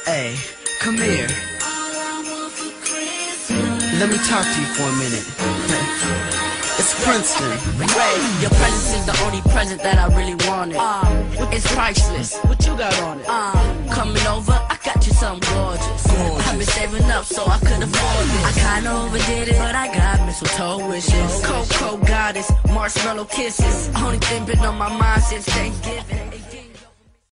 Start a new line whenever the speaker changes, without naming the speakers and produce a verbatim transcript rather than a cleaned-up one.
Hey, come here. Let me talk to you for a minute. It's Princeton.
Ray, your presence is the only present that I really wanted. Uh, it's priceless. What you got on it? Uh, coming over, I got you something gorgeous. gorgeous. I've been saving up so I could afford it. I kinda overdid it, but I got mistletoe wishes. Cocoa goddess, marshmallow kisses. Only thing been on my mind since Thanksgiving.